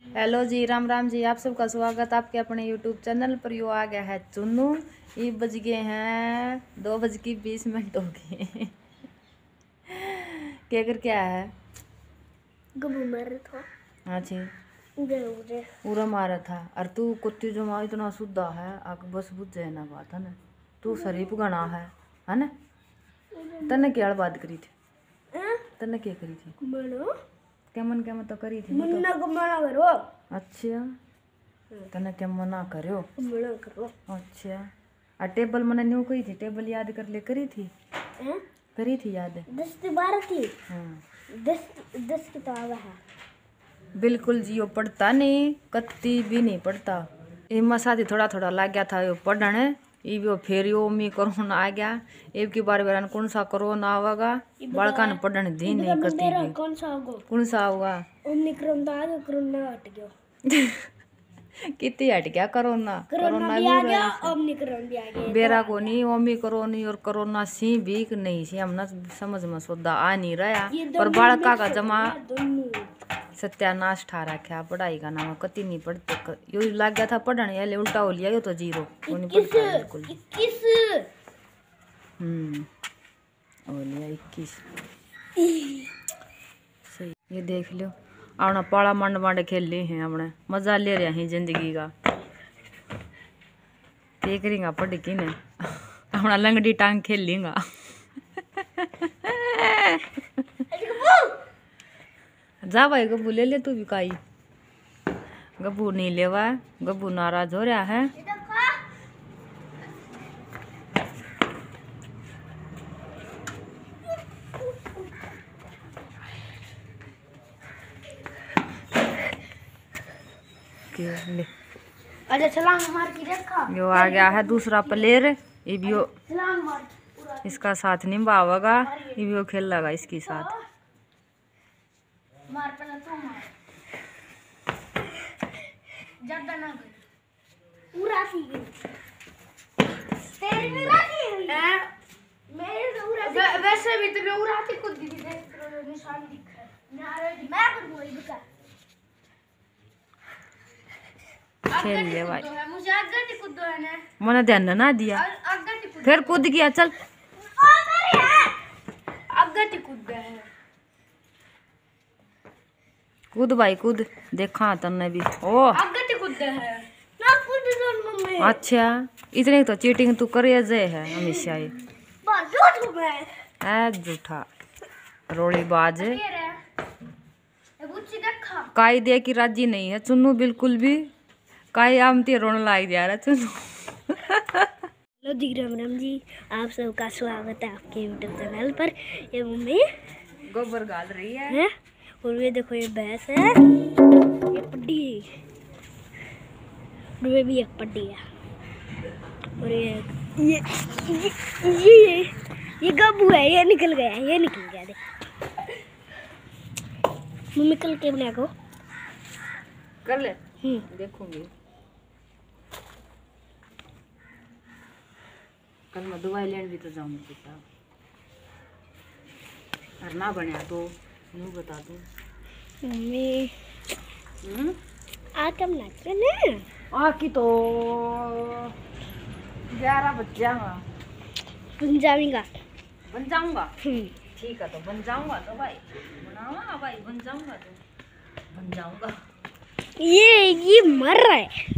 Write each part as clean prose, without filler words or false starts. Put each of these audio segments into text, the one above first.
Hello जी, राम राम जी। आप सबका स्वागत आपके अपने यूट्यूब चैनल पर। यो आ गया है चुन्नू। ये बज गए हैं 2:20 हो गए। क्या कर क्या है? गबू मार था। हाँ जी, उरे पूरा मारा था। और तू कुत्ती जो माँ इतना शुद्धा है, आग बस बुझ जाए ना बात है ना। तू शरीफ गणा है ना। तने क्या बात करी थी? तने क्या करी थी? मनो क्या तो करी थी मन्ना को मना करो। अच्छा, तने क्या मना करो? मना करो। अच्छा, आ टेबल मैंने न्यू कही थी, टेबल याद कर ले। करी थी करी थी याद? 10 से 12 थी। हाँ 10 किताब है। बिल्कुल जी, वो पढ़ता नहीं, कत्ती भी नहीं पढ़ता। इमा साथी थोड़ा थोड़ा लग गया था पढ़ने। ये भी फिर यो मी कोरोना आ गया। एक की बार बेरान कौन सा कोरोना आवेगा, बालका ने पढ़ने दी नहीं कत्ती भी। कौन सा होगा? ओमिक्रॉन तो आ गया, कोरोना हट गया। कितनी हट गया कोरोना। कोरोना भी आ गया, ओमिक्रॉन भी आ गया। बेरा को नहीं ओमिक्रॉन और कोरोना सी भी नहीं सी, हमने समझ में सोदा आ नहीं रहा। पर बालका का जमा सत्यानाश ठा रखा। पढ़ाई का नाम कति नहीं पढ़ते। यो लग गया था पढ़ने, ये उल्टा हो लिया। यो तो जीरो वो नहीं पढ़ता बिल्कुल। 21 हो लिया 21। सही। ये देख लो, अपना पाला मंड मंड खेल ले हैं, अपने मजा ले रहे हैं जिंदगी का। देख रही पढ़ की ने अपना लंगड़ी टांग खेल लेगा। जा भाई गब्बू ले ले तू भी काई। गब्बू नहीं लेवा, गब्बू नाराज हो रहा है। ले अरे छलांग मार के देखा। यो आ गया है दूसरा प्लेयर। ये भी छलांग मार इसका साथ निभावेगा। ये भी खेल लगा इसके साथ। मार पहले तू मार। ज्यादा ना कर। पूरा सी तेरी भी राती है। मेरे तो पूरा वैसे भी तो मैं उड़ाती कूद दी थी। देख निशान दिख रहा है। मैं कर वही बता। खेल ले भाई। मुझे आगे नहीं कूदो है ना। मैंने ध्यान ना दिया, आगे नहीं कूद। फिर कूद गया। चल आगे नहीं कूद है। कूद भाई कूद, देखा तन्ने भी। ओ आगे नहीं कूद है ना। कूद दो मम्मी। अच्छा, इतने तो चीटिंग तू करे जे है हमेशा ही। बस झूठ में है झूठा रोड़ी बाज। बुच्ची देखा। काई दे की राजी नहीं है चुन्नू बिल्कुल भी। काई आमती रोने लाग जा रहा चुन्नू। हेलो जी, राम राम जी। आप सबका स्वागत है आपके यूट्यूब चैनल पर। ये मम्मी गोबर गाल रही है। और ये देखो, ये भैंस है, ये पड्डी, और ये भी एक पड्डी है। और ये गब्बू है। ये निकल गया, ये निकल गया। देख मम्मी कल के बना को कर ले। देखूंगी कल मैं दवाई लेने भी तो जाऊंगी बेटा। और ना बनया तो यूँ बता दूँ। मम्मी आटम नाच रहे ना। आकी तो 11 बज जाऊंगा। बन जाऊंगा। बन जाऊंगा ठीक है, तो बन जाऊंगा तो भाई बनाऊंगा भाई। बन जाऊंगा तो बन जाऊंगा। ये मर रहा है।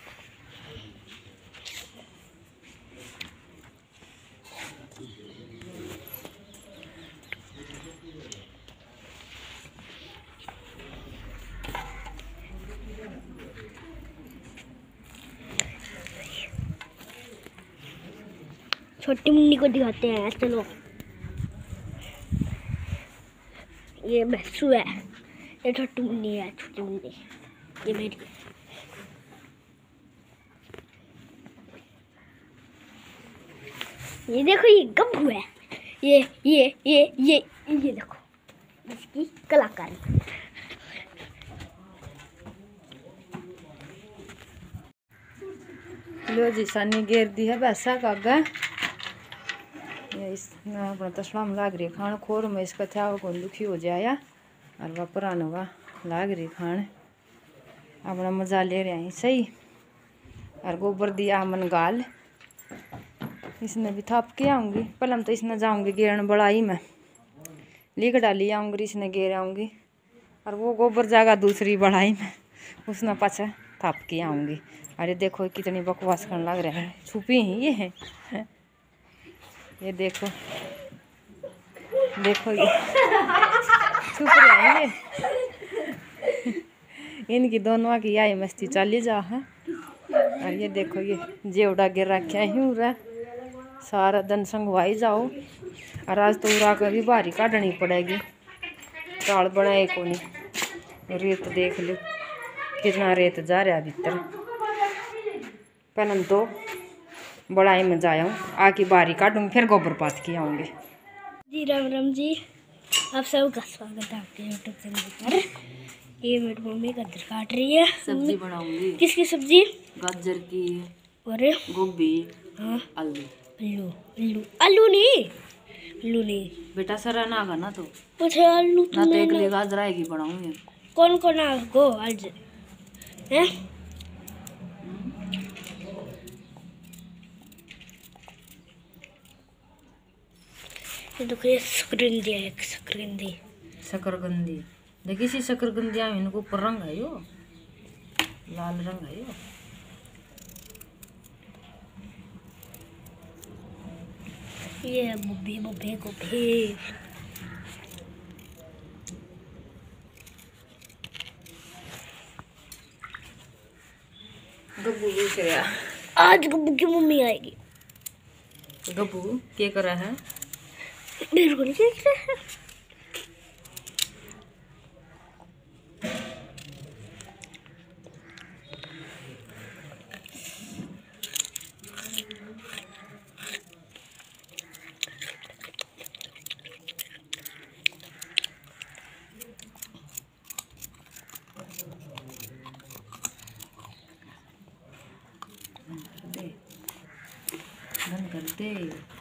छोटी मुन्नी को दिखाते हैं, चलो। ये भैंसू है, ये छोटी मुन्नी है। छोटी मुन्नी ये मेरी। ये देखो, ये गब्बू है। ये देखो इसकी कलाकारी। लो जी, सानी घेर दी है वैसा कागा। ये इस अपना तस्लाम लाग रही खान खोर में। इसका था को दुखी हो जाया और वह पुराना हुआ लाग रही खान। अपना मजा ले रहे हैं सही। और गोबर दिया मन गाल, इसने भी थाप के आऊँगी। पहले हम तो इसने जाऊँगी गेरन बड़ाई में, लिख डाली आऊँगी, इसने गेर आऊँगी। और वो गोबर जाएगा दूसरी बढ़ाई में, उसने पाछे थाप के आऊँगी। अरे देखो कितनी बकवास करने लग रहा है, छुपी ही ये है। ये देखो देखो ये छुप रहे हैं ये। इनकी दोनों की आई मस्ती चली जा है। और ये देखो ये जेवड़ा गिर रखा है यूँ रहा, सारा दिन संगवाई जाओ। और आज तो उड़ा कर भी बाहरी काटनी पड़ेगी, चाल बनाए को नहीं। रेत देख लो कितना रेत जा रहा है भीतर। पहले तो बड़ाई में जाया हूँ, आके बारी काटूंगी, फिर गोबर पात के आऊँगी। जी राम राम जी, आप सबका स्वागत है आपके यूट्यूब चैनल पर। ये मेरी मम्मी गाजर काट रही है। सब्जी बनाऊंगी। किसकी सब्जी? गाजर की और गोभी। हाँ आलू आलू आलू आलू नहीं, आलू नहीं बेटा सरा ना करना तो मुझे आलू ना तो एक ले गाजर आएगी बनाऊंगी। कौन कौन आपको आज है? ये देखो ये शकरकंदी है, एक शकरकंदी। शकरकंदी देखी सी शकरकंदी आई, इनको ऊपर रंग है यो, लाल रंग है यो। ये बुब्बी बुब्बी गोभी। गब्बू पूछ रहा, आज गब्बू की मम्मी आएगी। गब्बू क्या कर रहा है? मेरे को नहीं देख रहा है। बंद कर दे।